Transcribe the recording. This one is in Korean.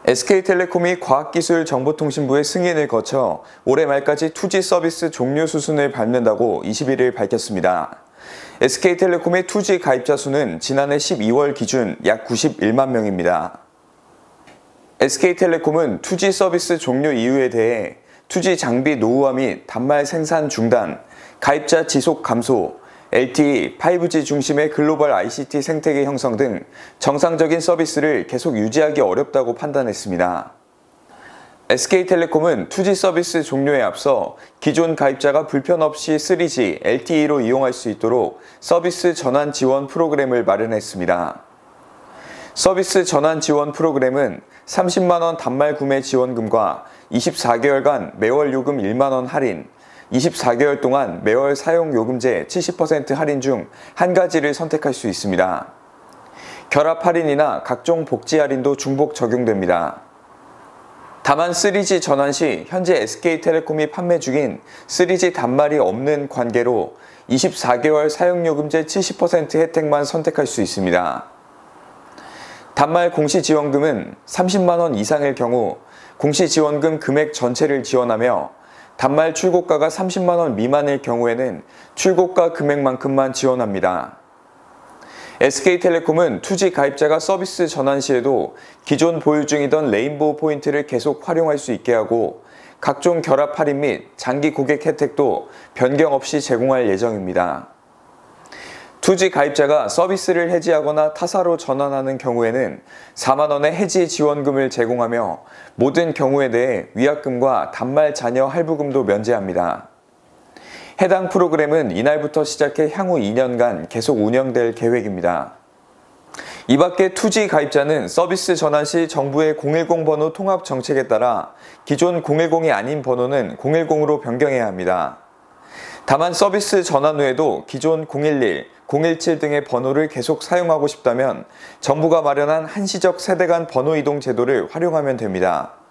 SK텔레콤이 과학기술정보통신부의 승인을 거쳐 올해 말까지 2G 서비스 종료 수순을 밟는다고 21일 밝혔습니다. SK텔레콤의 2G 가입자 수는 지난해 12월 기준 약 91만 명입니다. SK텔레콤은 2G 서비스 종료 이유에 대해 2G 장비 노후화 및 단말 생산 중단, 가입자 지속 감소, LTE, 5G 중심의 글로벌 ICT 생태계 형성 등 정상적인 서비스를 계속 유지하기 어렵다고 판단했습니다. SK텔레콤은 2G 서비스 종료에 앞서 기존 가입자가 불편 없이 3G, LTE로 이용할 수 있도록 서비스 전환 지원 프로그램을 마련했습니다. 서비스 전환 지원 프로그램은 30만 원 단말 구매 지원금과 24개월간 매월 요금 1만 원 할인, 24개월 동안 매월 사용요금제 70% 할인 중 한 가지를 선택할 수 있습니다. 결합 할인이나 각종 복지 할인도 중복 적용됩니다. 다만 3G 전환 시 현재 SK텔레콤이 판매 중인 3G 단말이 없는 관계로 24개월 사용요금제 70% 혜택만 선택할 수 있습니다. 단말 공시지원금은 30만 원 이상일 경우 공시지원금 금액 전체를 지원하며 단말 출고가가 30만 원 미만일 경우에는 출고가 금액만큼만 지원합니다. SK텔레콤은 2G 가입자가 서비스 전환 시에도 기존 보유 중이던 레인보우 포인트를 계속 활용할 수 있게 하고 각종 결합 할인 및 장기 고객 혜택도 변경 없이 제공할 예정입니다. 2G 가입자가 서비스를 해지하거나 타사로 전환하는 경우에는 4만 원의 해지 지원금을 제공하며 모든 경우에 대해 위약금과 단말 자녀 할부금도 면제합니다. 해당 프로그램은 이날부터 시작해 향후 2년간 계속 운영될 계획입니다. 이 밖에 2G 가입자는 서비스 전환 시 정부의 010 번호 통합 정책에 따라 기존 010이 아닌 번호는 010으로 변경해야 합니다. 다만 서비스 전환 후에도 기존 011, 017 등의 번호를 계속 사용하고 싶다면 정부가 마련한 한시적 세대 간 번호 이동 제도를 활용하면 됩니다.